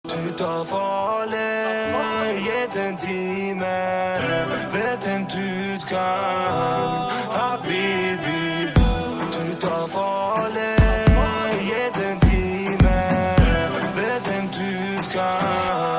Du tar farlig, gitt en time, vet en utgang, habibi. Du tar farlig, gitt en time, vet en utgang.